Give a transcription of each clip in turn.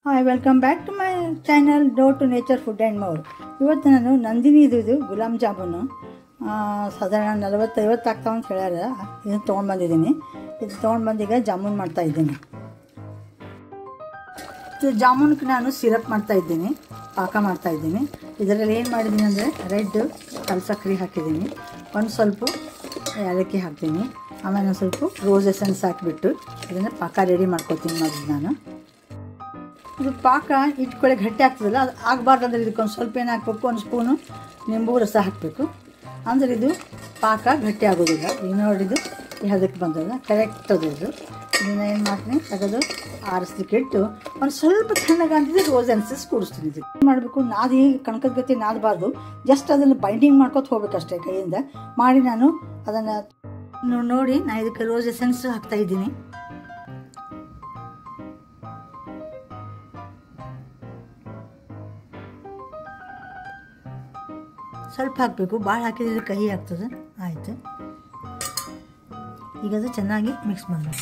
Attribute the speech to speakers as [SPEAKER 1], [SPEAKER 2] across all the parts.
[SPEAKER 1] Hi, welcome back to my channel dough to nature food and more. ಇವತ್ತು ನಾನು ನಂದಿನಿ ಇದು ಗುಲಾಬ್ ಜಾಮೂನು ಸಾಧಾರಣ 40-50 ಆಗ್ತಾವ ಅಂತ ಹೇಳ್ಯಾರ. ಇದನ್ನು ತೊಗೊಂಡು ಬಂದಿದ್ದೀನಿ. ಇದು ತೊಗೊಂಡು ಬಂದೀಗ ಜಾಮೂನು ಮಾಡ್ತಾಯಿದ್ದೀನಿ. ಇದು ಜಾಮೂನ್ಗೆ ನಾನು ಸಿರಪ್ ಮಾಡ್ತಾಯಿದ್ದೀನಿ, ಪಾಕ ಮಾಡ್ತಾಯಿದ್ದೀನಿ. ಇದರಲ್ಲಿ ಏನು ಮಾಡಿದ್ದೀನಿ ಅಂದರೆ ರೆಡ್ ಕಲ್ಸಕ್ರಿ ಹಾಕಿದ್ದೀನಿ, ಒಂದು ಸ್ವಲ್ಪ ಏಲಕ್ಕಿ ಹಾಕ್ತೀನಿ, ಆಮೇಲೆ ಒಂದು ಸ್ವಲ್ಪ ರೋಸ್ ಎಸೆನ್ಸ್ ಹಾಕಿಬಿಟ್ಟು ಇದನ್ನು ಪಾಕ ರೆಡಿ ಮಾಡ್ಕೊತೀನಿ ಮಾಡಿದ್ದು ನಾನು. ಇದು ಪಾಕ ಇಟ್ಕೊಳ್ಳಿ ಗಟ್ಟಿ ಆಗ್ತದಲ್ಲ, ಅದು ಆಗಬಾರ್ದು ಅಂದರೆ ಇದಕ್ಕೊಂದು ಸ್ವಲ್ಪ ಏನು ಹಾಕಬೇಕು, ಒಂದು ಸ್ಪೂನು ನಿಂಬು ರಸ ಹಾಕಬೇಕು. ಅಂದರೆ ಇದು ಪಾಕ ಗಟ್ಟಿ ಆಗೋದಿಲ್ಲ. ಈಗ ನೋಡಿದ್ದು ಅದಕ್ಕೆ ಬಂದದ ಕರೆಕ್ಟ್ ಅದು. ಇದನ್ನು ಏನು ಮಾಡ್ತೀನಿ, ತೆಗೆದು ಆರಿಸ್ಲಿಕ್ಕೆ ಇಟ್ಟು ಒಂದು ಸ್ವಲ್ಪ ತಣ್ಣಗಾಂತಿದ್ರೆ ರೋಸ್ ಎಸೆನ್ಸ್ ಕೂಡಿಸ್ತೀನಿ. ಇದಕ್ಕೆ ಏನು ಮಾಡಬೇಕು, ನಾದಿ ಕಣಕದ ಗತಿ ನಾದಬಾರ್ದು, ಜಸ್ಟ್ ಅದನ್ನು ಬೈಂಡಿಂಗ್ ಮಾಡ್ಕೊತ ಹೋಗ್ಬೇಕಷ್ಟೇ ಕೈಯಿಂದ ಮಾಡಿ. ನಾನು ಅದನ್ನು ನೋಡಿ ನಾನು ಇದಕ್ಕೆ ರೋಸ್ ಎಸೆನ್ಸ್ ಹಾಕ್ತಾಯಿದ್ದೀನಿ. ಸ್ವಲ್ಪ ಹಾಕಬೇಕು, ಭಾಳ ಹಾಕಿದ್ರೆ ಕಹಿ ಆಗ್ತದೆ. ಆಯಿತು, ಈಗ ಅದು ಚೆನ್ನಾಗಿ ಮಿಕ್ಸ್ ಮಾಡಬೇಕು.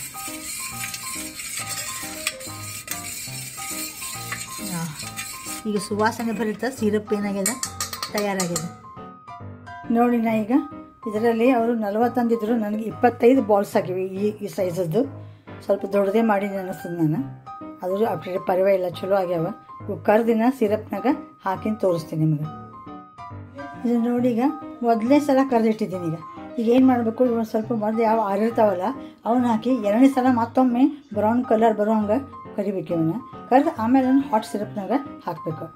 [SPEAKER 1] ಈಗ ಸುವಾಸನೆ ಬರುತ್ತೆ. ಸಿರಪ್ ಏನಾಗಿದೆ, ತಯಾರಾಗಿದೆ ನೋಡಿ. ನಾ ಈಗ ಇದರಲ್ಲಿ ಅವರು 40 ಅಂದಿದ್ರು, ನನಗೆ 25 ಬಾಲ್ಸ್ ಆಗಿವೆ ಈ ಸೈಜದ್ದು. ಸ್ವಲ್ಪ ದೊಡ್ಡದೇ ಮಾಡಿ ಅನ್ನಿಸ್ತದೆ ನಾನು. ಅದ್ರ ಅಪ್ಡೇಟ್ ಪರವಾಗಿಲ್ಲ, ಚಲೋ ಆಗ್ಯಾವ. ಇವು ಕರ್ದಿನ ಸಿರಪ್ನಾಗ ಹಾಕಿನ ತೋರಿಸ್ತೀನಿ ನಿಮಗೆ. ಇದು ನೋಡಿ, ಈಗ ಮೊದಲನೇ ಸಲ ಕರೆದಿಟ್ಟಿದ್ದೀನಿ. ಈಗ ಏನು ಮಾಡಬೇಕು, ಒಂದು ಸ್ವಲ್ಪ ಮೊದಲು ಯಾವ ಆರಿರ್ತಾವಲ್ಲ ಅವನ್ನ ಹಾಕಿ ಎರಡನೇ ಸಲ ಮತ್ತೊಮ್ಮೆ ಬ್ರೌನ್ ಕಲರ್ ಬರೋ ಹಂಗೆ ಕರಿಬೇಕು. ಇವನ್ನ ಕರೆದು ಆಮೇಲೆ ಒಂದು ಹಾಟ್ ಸಿರಪ್ನಾಗ ಹಾಕಬೇಕು.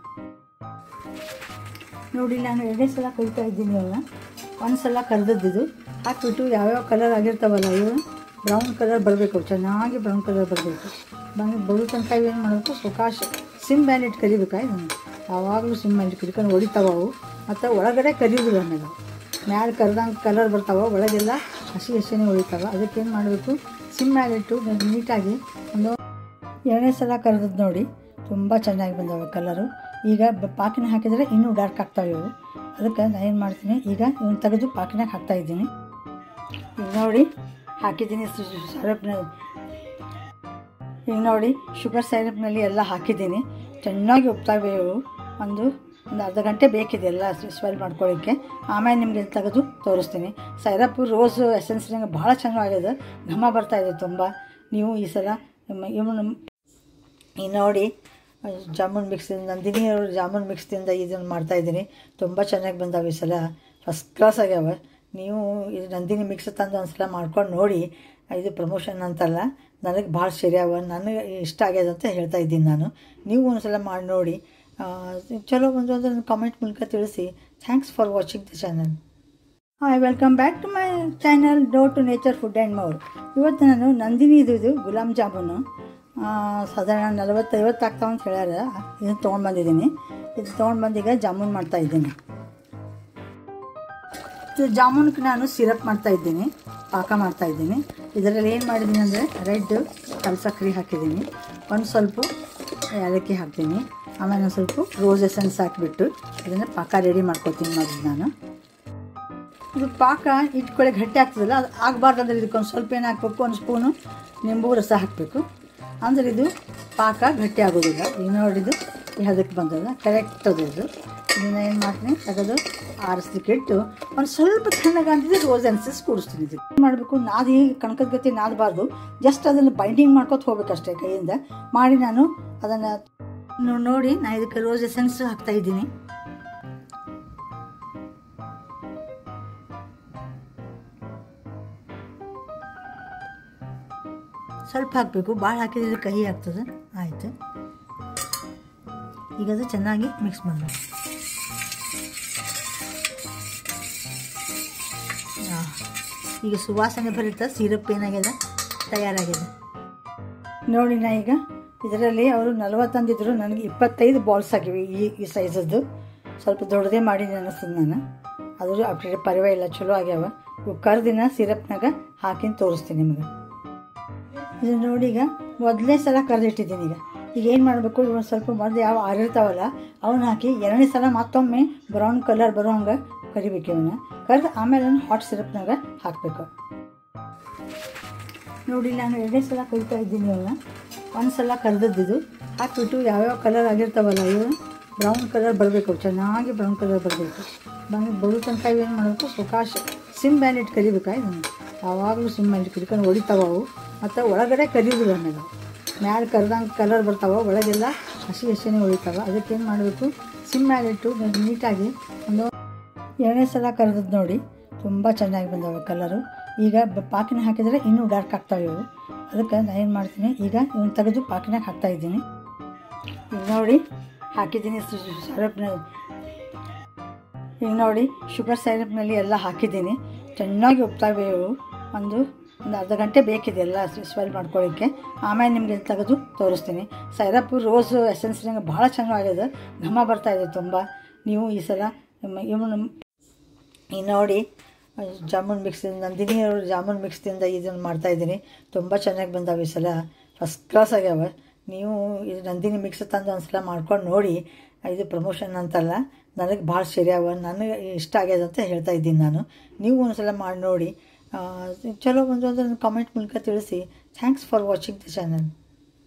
[SPEAKER 1] ನೋಡಿ, ನಾನು ಎರಡನೇ ಸಲ ಕರಿತಾ ಇದ್ದೀನಿ. ಅವನ್ನ ಒಂದು ಸಲ ಕರೆದದ್ದು ಹಾಕಿಬಿಟ್ಟು ಯಾವ್ಯಾವ ಕಲರ್ ಆಗಿರ್ತಾವಲ್ಲ ಇವು ಬ್ರೌನ್ ಕಲರ್ ಬರಬೇಕು, ಚೆನ್ನಾಗಿ ಬ್ರೌನ್ ಕಲರ್ ಬರಬೇಕು. ಬರೋ ತನಕ ಏನು ಮಾಡಬೇಕು, ಸುಕಾಶ ಸಿಮ್ ಮೇಲೆ ಇಟ್ಟು ಕರಿಬೇಕಾ. ಇದನ್ನು ಯಾವಾಗಲೂ ಸಿಮ್ ಮೇಲೆ ಇಟ್ಟು ಕರಿಕೊಂಡು ಹೊಡಿತಾವು. ಮತ್ತು ಒಳಗಡೆ ಕರಿಯೋದಿಲ್ಲ, ಆಮೇಲೆ ಮ್ಯಾಲೆ ಕರೆದಂಗೆ ಕಲರ್ ಬರ್ತಾವೆ, ಒಳಗೆಲ್ಲ ಹಸಿನೇ ಹೊಳಿತಾವೆ. ಅದಕ್ಕೇನು ಮಾಡಬೇಕು, ಸಿಮ್ ಮೇಲೆ ಇಟ್ಟು ನೀಟಾಗಿ ಒಂದು ಎರಡನೇ ಸಲ ಕರೆದದ್ದು ನೋಡಿ, ತುಂಬ ಚೆನ್ನಾಗಿ ಬಂದವೆ ಕಲರು. ಈಗ ಪಾಕಿನ ಹಾಕಿದರೆ ಇನ್ನೂ ಡಾರ್ಕ್ ಆಗ್ತಾವೆ ಇವು. ಅದಕ್ಕೆ ನಾನು ಏನು ಮಾಡ್ತೀನಿ, ಈಗ ಇವನ್ನ ತೆಗೆದು ಪಾಕಿನಾಗ ಹಾಕ್ತಾಯಿದ್ದೀನಿ. ಈಗ ನೋಡಿ ಹಾಕಿದ್ದೀನಿ ಸಿರಪ್ನ. ಈಗ ನೋಡಿ ಶುಗರ್ ಸಿರಪ್ನಲ್ಲಿ ಎಲ್ಲ ಹಾಕಿದ್ದೀನಿ. ಚೆನ್ನಾಗಿ ಉಪ್ತಾವೆ ಇವು. ಒಂದು ಅರ್ಧ ಗಂಟೆ ಬೇಕಿದೆ ಎಲ್ಲ ಸ್ವೆಲ್ ಮಾಡ್ಕೊಳ್ಳಿಕ್ಕೆ. ಆಮೇಲೆ ನಿಮಗೆ ತೆಗೆದು ತೋರಿಸ್ತೀನಿ. ಸಿರಪ್ಪು ರೋಸ್ ಎಸೆನ್ಸ್ ನಂಗೆ ಭಾಳ ಚೆನ್ನಾಗಿದೆ, ಘಮ ಬರ್ತಾಯಿದೆ ತುಂಬ. ನೀವು ಈ ಸಲ ಇವನು ಈ ನೋಡಿ ಜಾಮೂನ್ ಮಿಕ್ಸಿಂದ, ನಂದಿನಿ ಅವರು ಜಾಮೂನ್ ಮಿಕ್ಸ್ದಿಂದ ಇದನ್ನು ಮಾಡ್ತಾಯಿದ್ದೀನಿ. ತುಂಬ ಚೆನ್ನಾಗಿ ಬಂದಾವೆ ಈ ಸಲ, ಫಸ್ಟ್ ಕ್ಲಾಸ್ ಆಗ್ಯಾವ. ನೀವು ಇದು ನಂದಿನಿ ಮಿಕ್ಸ್ ತಂದು ಒಂದು ಸಲ ಮಾಡ್ಕೊಂಡು ನೋಡಿ. ಇದು ಪ್ರಮೋಷನ್ ಅಂತಲ್ಲ, ನನಗೆ ಭಾಳ ಸರಿಯಾವ, ನನಗೆ ಇಷ್ಟ ಆಗ್ಯದ ಅಂತ ಹೇಳ್ತಾ ಇದ್ದೀನಿ ನಾನು. ನೀವು ಒಂದು ಸಲ ಮಾಡಿ ನೋಡಿ. ಚಲೋ ಬಂದು ಅಂದರೆ ನನ್ನ ಕಾಮೆಂಟ್ ಮೂಲಕ ತಿಳಿಸಿ. Thanks for watching the channel. Hi, welcome back to my channel dough to nature food and more. ಇವತ್ತು ನಾನು ನಂದಿನಿ ಇದು ಗುಲಾಬ್ ಜಾಮೂನು ಸಾಧಾರಣ 40-50 ಆಗ್ತಾವ ಅಂತ ಹೇಳ್ಯಾರ. ಇದನ್ನು ತೊಗೊಂಡು ಬಂದಿದ್ದೀನಿ. ಇದು ತೊಗೊಂಡು ಬಂದೀಗ ಜಾಮೂನು ಮಾಡ್ತಾಯಿದ್ದೀನಿ. ಇದು ಜಾಮೂನ್ಗೆ ನಾನು ಸಿರಪ್ ಮಾಡ್ತಾಯಿದ್ದೀನಿ, ಪಾಕ ಮಾಡ್ತಾಯಿದ್ದೀನಿ. ಇದರಲ್ಲಿ ಏನು ಮಾಡಿದ್ದೀನಿ ಅಂದರೆ ರೆಡ್ ಕಲ್ಸಕ್ರಿ ಹಾಕಿದ್ದೀನಿ, ಒಂದು ಸ್ವಲ್ಪ ಏಲಕ್ಕಿ ಹಾಕ್ತೀನಿ, ಆಮೇಲೆ ಒಂದು ಸ್ವಲ್ಪ ರೋಸ್ ಎಸೆನ್ಸ್ ಹಾಕಿಬಿಟ್ಟು ಇದನ್ನು ಪಾಕ ರೆಡಿ ಮಾಡ್ಕೊತೀನಿ ಮಾಡಿದ್ದು ನಾನು. ಇದು ಪಾಕ ಇಟ್ಕೊಳ್ಳಿ ಗಟ್ಟಿ ಆಗ್ತದಲ್ಲ, ಅದು ಆಗಬಾರ್ದು ಅಂದರೆ ಇದಕ್ಕೊಂದು ಸ್ವಲ್ಪ ಏನು ಹಾಕಬೇಕು, ಒಂದು ಸ್ಪೂನು ನಿಂಬು ರಸ ಹಾಕಬೇಕು. ಅಂದರೆ ಇದು ಪಾಕ ಗಟ್ಟಿ ಆಗೋದಿಲ್ಲ. ಈಗ ನೋಡಿದ್ದು ಅದಕ್ಕೆ ಬಂದದ ಕರೆಕ್ಟ್ ಅದು. ಇದನ್ನು ಏನು ಮಾಡ್ತೀನಿ, ತೆಗೆದು ಆರಿಸ್ಲಿಕ್ಕೆ ಇಟ್ಟು ಒಂದು ಸ್ವಲ್ಪ ತಣ್ಣಗಾಂತಿದ್ರೆ ರೋಸ್ ಎಸೆನ್ಸ್ ಕೂಡಿಸ್ತೀನಿ. ಇದಕ್ಕೆ ಏನು ಮಾಡಬೇಕು, ನಾದಿ ಕಣಕದ ಗತಿ ನಾದಬಾರ್ದು, ಜಸ್ಟ್ ಅದನ್ನು ಬೈಂಡಿಂಗ್ ಮಾಡ್ಕೊತ ಹೋಗ್ಬೇಕಷ್ಟೇ ಕೈಯಿಂದ ಮಾಡಿ. ನಾನು ಅದನ್ನು ನೋಡಿ ನಾನು ಇದಕ್ಕೆ ರೋಸ್ ಎಸೆನ್ಸ್ ಹಾಕ್ತಾಯಿದ್ದೀನಿ. ಸ್ವಲ್ಪ ಹಾಕಬೇಕು, ಭಾಳ ಹಾಕಿದ್ರೆ ಕಹಿ ಆಗ್ತದೆ. ಆಯಿತು, ಈಗ ಅದು ಚೆನ್ನಾಗಿ ಮಿಕ್ಸ್ ಮಾಡಬೇಕು. ಈಗ ಸುವಾಸನೆ ಬರುತ್ತೆ. ಸಿರಪ್ ಏನಾಗಿದೆ, ತಯಾರಾಗಿದೆ ನೋಡಿ. ನಾ ಈಗ ಇದರಲ್ಲಿ ಅವರು 40 ಅಂದಿದ್ರು, ನನಗೆ 25 ಬಾಲ್ಸ್ ಆಗಿವೆ ಈ ಸೈಜದ್ದು. ಸ್ವಲ್ಪ ದೊಡ್ಡದೇ ಮಾಡಿ ಅನ್ನಿಸ್ತದೆ ನಾನು. ಅದ್ರ ಅಪ್ಡೇಟ್ ಪರವಾಗಿಲ್ಲ, ಚಲೋ ಆಗ್ಯಾವ. ಇವು ಕರ್ದಿನ ಸಿರಪ್ನಾಗ ಹಾಕಿನ ತೋರಿಸ್ತೀನಿ ನಿಮಗೆ. ಇದು ನೋಡಿ, ಈಗ ಮೊದಲನೇ ಸಲ ಕರೆದಿಟ್ಟಿದ್ದೀನಿ. ಈಗ ಏನು ಮಾಡಬೇಕು, ಒಂದು ಸ್ವಲ್ಪ ಮೊದಲು ಯಾವ ಆರಿರ್ತಾವಲ್ಲ ಅವನ್ನ ಹಾಕಿ ಎರಡನೇ ಸಲ ಮತ್ತೊಮ್ಮೆ ಬ್ರೌನ್ ಕಲರ್ ಬರೋ ಹಂಗೆ ಕರಿಬೇಕು. ಇವನ್ನ ಕರೆದು ಆಮೇಲೆ ಒಂದು ಹಾಟ್ ಸಿರಪ್ನಾಗ ಹಾಕಬೇಕು. ನೋಡಿ, ನಾನು ಎರಡನೇ ಸಲ ಕರಿತಾ ಇದ್ದೀನಿ. ಅವನ್ನ ಒಂದು ಸಲ ಕರೆದದ್ದು ಹಾಕಿಬಿಟ್ಟು ಯಾವ್ಯಾವ ಕಲರ್ ಆಗಿರ್ತಾವಲ್ಲ ಇವು ಬ್ರೌನ್ ಕಲರ್ ಬರಬೇಕು, ಚೆನ್ನಾಗಿ ಬ್ರೌನ್ ಕಲರ್ ಬರಬೇಕು. ಬರೋ ತನಕ ಏನು ಮಾಡಬೇಕು, ಸಾವಕಾಶ ಸಿಮ್ ಮೇಲೆ ಇಟ್ಟು ಕರಿಬೇಕಾ ಇದನ್ನು. ಯಾವಾಗಲೂ ಸಿಮ್ ಮೇಲೆ ಕರಿಕೊಂಡು ಹೊಡಿತಾವೆ ಅವು, ಮತ್ತು ಒಳಗಡೆ ಕರಿಯೋದಿಲ್ಲ ಆಮೇಲೆ ಮ್ಯಾಲೆ ಕರ್ದಂಗೆ ಕಲರ್ ಬರ್ತಾವೆ, ಒಳಗೆಲ್ಲ ಹಸಿ ಹಸಿನೇ ಹೊಳಿತಾವೆ. ಅದಕ್ಕೇನು ಮಾಡಬೇಕು, ಸಿಮ್ ಮೇಲಿಟ್ಟು ನೀಟಾಗಿ ಒಂದು 2ನೇ ಸಲ ಕರೆದದ್ದು ನೋಡಿ, ತುಂಬ ಚೆನ್ನಾಗಿ ಬಂದವೆ ಕಲರು. ಈಗ ಪಾಕಿನ ಹಾಕಿದರೆ ಇನ್ನೂ ಡಾರ್ಕ್ ಆಗ್ತಾವೆ ಇವು. ಅದಕ್ಕೆ ನಾನು ಏನು ಮಾಡ್ತೀನಿ, ಈಗ ಇವನ್ನ ತೆಗೆದು ಪಾಕಿನಾಗ ಹಾಕ್ತಾಯಿದ್ದೀನಿ. ಈಗ ನೋಡಿ ಹಾಕಿದ್ದೀನಿ ಸಿರಪ್ನ. ಈಗ ನೋಡಿ ಶುಗರ್ ಸೈರಪ್ನಲ್ಲಿ ಎಲ್ಲ ಹಾಕಿದ್ದೀನಿ, ಚೆನ್ನಾಗಿ ಉಪ್ತಾವೆ ಇವು. ಒಂದು ಅರ್ಧ ಗಂಟೆ ಬೇಕಿದೆ ಎಲ್ಲ ಸ್ವೆಲ್ ಮಾಡ್ಕೊಳ್ಳೋಕ್ಕೆ. ಆಮೇಲೆ ನಿಮಗೆ ತೆಗೆದು ತೋರಿಸ್ತೀನಿ. ಸೈರಪ್ಪು ರೋಸ್ ಎಸೆನ್ಸ್ನಾಗ ಭಾಳ ಚೆನ್ನಾಗಿದೆ, ಘಮ ಬರ್ತಾಯಿದೆ ತುಂಬ. ನೀವು ಈ ಸಲ ಇವನು ಈ ನೋಡಿ ಜಾಮೂನ್ ಮಿಕ್ಸಿಂದ ನಂದಿನಿ ಅವರು ಜಾಮೂನ್ ಮಿಕ್ಸ್ದಿಂದ ಇದನ್ನು ಮಾಡ್ತಾಯಿದ್ದೀನಿ. ತುಂಬ ಚೆನ್ನಾಗಿ ಬಂದಾವೆ ಈ ಸಲ, ಫಸ್ಟ್ ಕ್ಲಾಸ್ ಆಗ್ಯಾವ. ನೀವು ಇದು ನಂದಿನಿ ಮಿಕ್ಸ್ ತಂದು ಒಂದು ಸಲ ಮಾಡ್ಕೊಂಡು ನೋಡಿ. ಇದು ಪ್ರಮೋಷನ್ ಅಂತಲ್ಲ, ನನಗೆ ಭಾಳ ಸರಿಯಾವ, ನನಗೆ ಇಷ್ಟ ಆಗ್ಯದ ಅಂತ ಹೇಳ್ತಾ ಇದ್ದೀನಿ ನಾನು. ನೀವು ಒಂದು ಸಲ ಮಾಡಿ ನೋಡಿ. ಚಲೋ ಬಂದು ಅಂದರೆ ಕಾಮೆಂಟ್ ಮೂಲಕ ತಿಳಿಸಿ. Thanks for watching the channel.